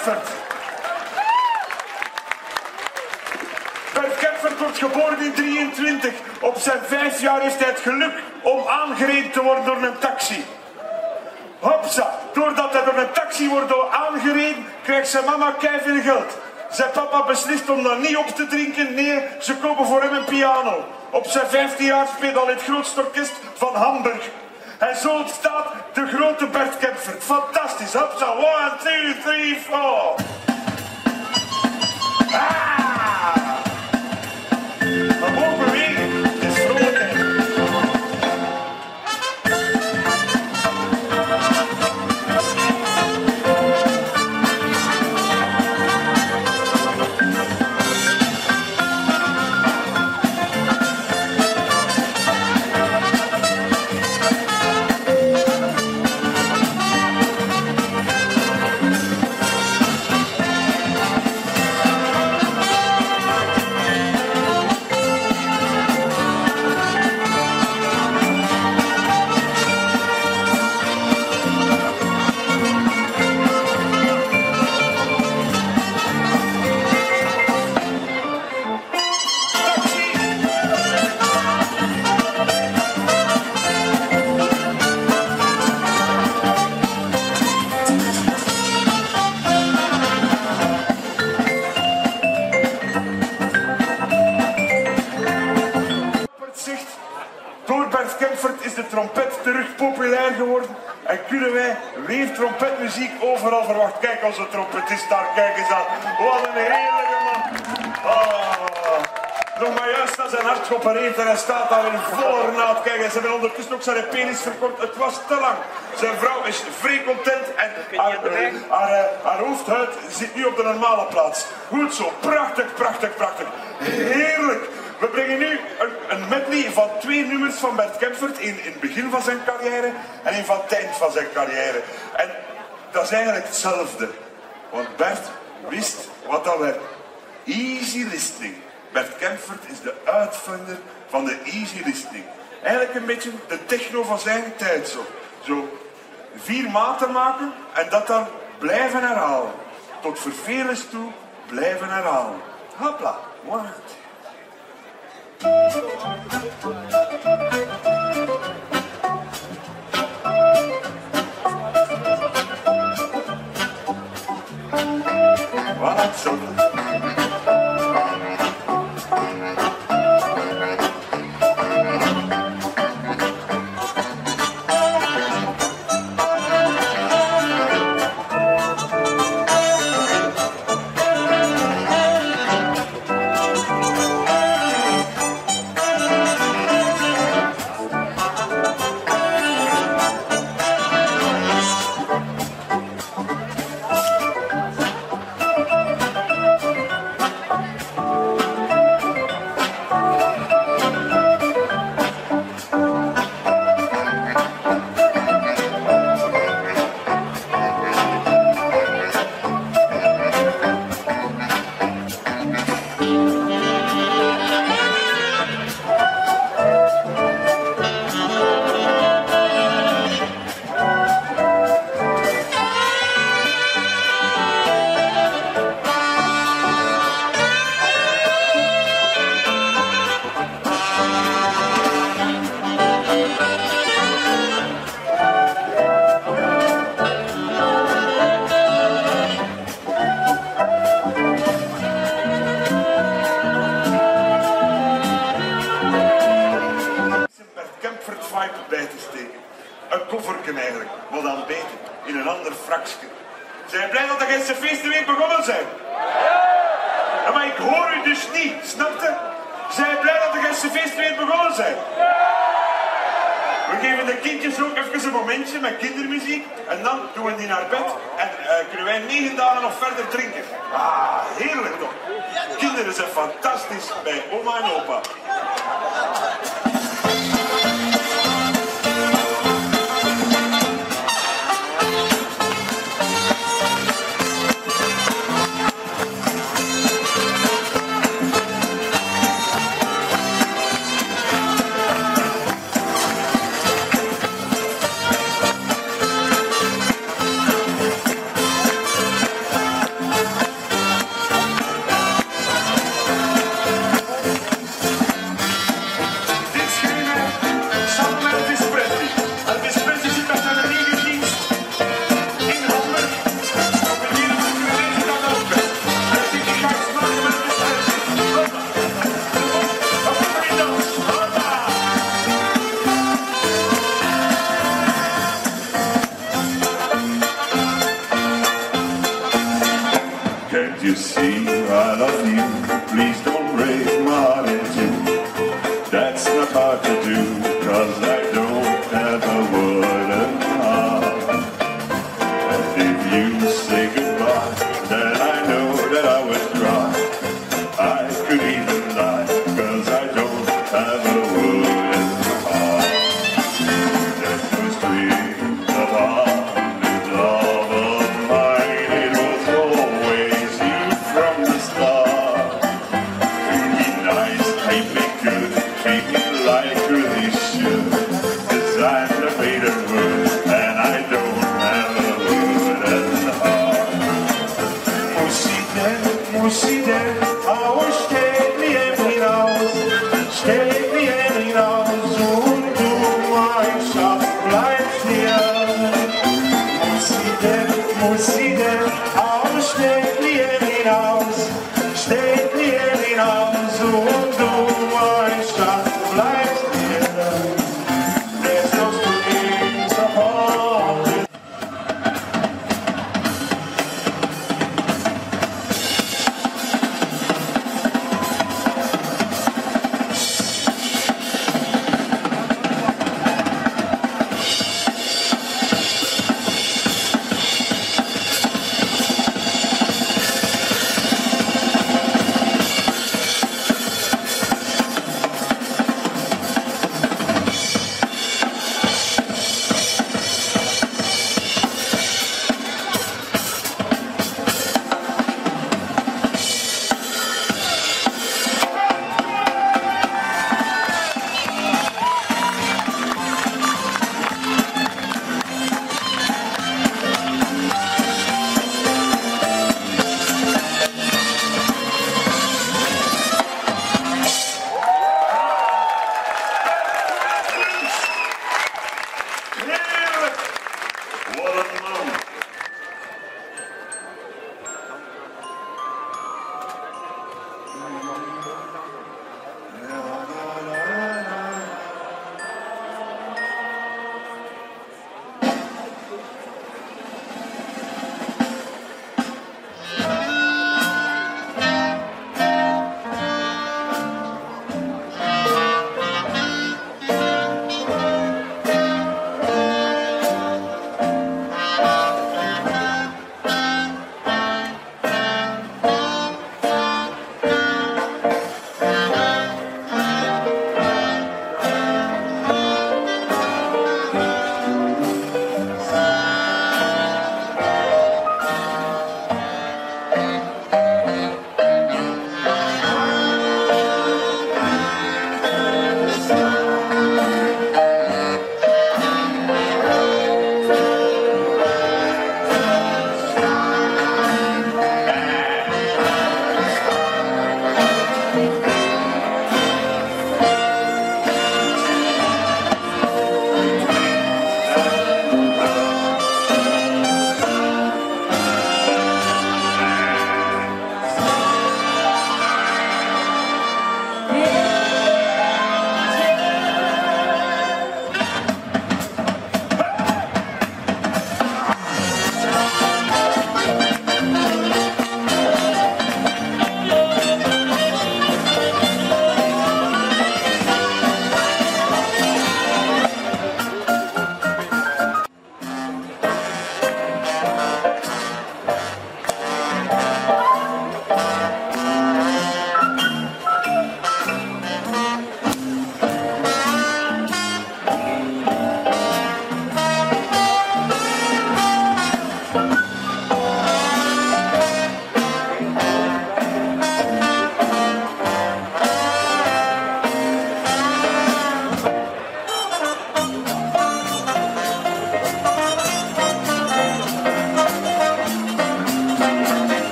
Kempfert. Bert Kempfert wordt geboren in 1923. Op zijn 5 jaar heeft hij het geluk om aangereden te worden door een taxi. Hopsa, doordat hij door een taxi wordt aangereden, krijgt zijn mama keiveel geld. Zijn papa beslist om dat niet op te drinken. Nee, ze kopen voor hem een piano. Op zijn 15 jaar speelt al in het grootste orkest van Hamburg. En zo ontstaat de grote Bert Kempfert. Fantastisch. Hopsa, 1, 2, 3, 4. We mogen bewegen. Het is vrolijkheid. Door Bert Kempfert is de trompet terug populair geworden en kunnen wij weer trompetmuziek overal verwachten. Kijk, onze trompetist daar, kijk eens aan. Wat een heerlijke man. Nog maar juist aan zijn hart geopereerd en hij staat daar in volle naad. Kijk, ze hebben ondertussen ook zijn penis verkort. Het was te lang. Zijn vrouw is vrij content en haar hoofdhuid zit nu op de normale plaats. Goed zo, prachtig, prachtig, prachtig. Heerlijk. We brengen nu een medley van 2 nummers van Bert Kempfert. Eén in het begin van zijn carrière en één van het eind van zijn carrière. En dat is eigenlijk hetzelfde. Want Bert wist wat dat werd. Easy listening. Bert Kempfert is de uitvinder van de easy listening. Eigenlijk een beetje de techno van zijn tijd zo 4 maten maken en dat dan blijven herhalen. Tot vervelens toe blijven herhalen. Hopla, mooi. Wat zo. Bij te steken. Een kofferken eigenlijk, maar dan beter, in een ander fraksje. Zijn blij dat de Gentse weer begonnen zijn? Ja, maar ik hoor u dus niet, snap je? Zijn blij dat de Gentse weer begonnen zijn? We geven de kindjes ook even een momentje met kindermuziek en dan doen we die naar bed en kunnen wij 9 dagen nog verder drinken. Ah, heerlijk toch? Kinderen zijn fantastisch bij oma en opa. Can't you see I love you? Please don't break my heart in two. That's not hard to do, 'cause I don't have a wooden heart. And if you say goodbye, then I know that I would cry. I could even lie, 'cause I don't have a wooden heart. That was dreams of heart, love of mine. It was always you from the start. Treat me nice, treat me good, treat me like really should. 'Cause I'm the made of wood, and I don't have a wooden heart. Muside, aber steht mir hinaus, steht mir hinaus, und du, mein Schatz, bleibst hier. Muside, aber steht mir hinaus, steht mir hinaus, und du, mein Schatz, bleibst hier. There's no strings upon this.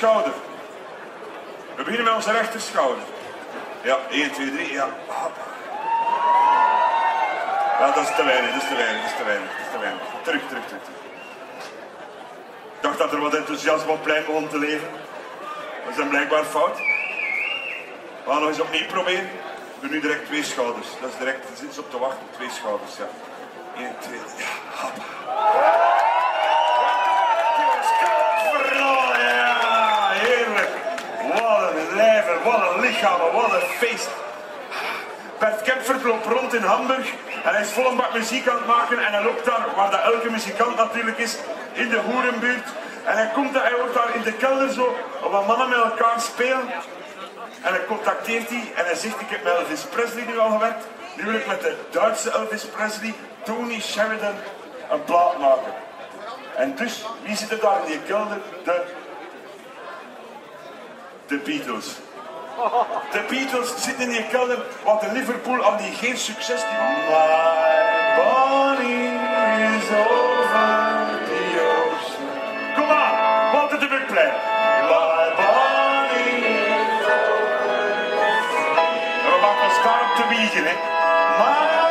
schouder. We beginnen met onze rechterschouder. Ja, 1, 2, 3, ja. Ja, dat is te weinig, dat is te weinig, dat is te weinig, dat is te weinig. Terug. Ik dacht dat er wat enthousiasme op plein begon te leven. Dat is dan blijkbaar fout. We gaan nog eens opnieuw proberen. We doen nu direct 2 schouders. Dat is direct, er zitten ze op te wachten. 2 schouders, ja. 1, 2, ja, hop. Ja, heerlijk. Wat een lijven, wat een lichamen, wat een feest. Bert Kempfert loopt rond in Hamburg en hij is vol een bak muziek aan het maken en hij loopt daar, waar dat elke muzikant natuurlijk is, in de hoerenbuurt. En hij hoort daar in de kelder zo wat mannen met elkaar spelen. En hij contacteert die en hij zegt, ik heb met Elvis Presley nu al gewerkt. Nu wil ik met de Duitse Elvis Presley, Tony Sheridan, een plaat maken. En dus, wie zit er daar in die kelder? De Beatles. De Beatles zitten in die kelder, want in Liverpool hadden die geen succes. My Bonnie is over the ocean. Kom aan, Walter de Buckplein. My Bonnie is over the ocean. En we maken ons daarop te wiegen, hè. My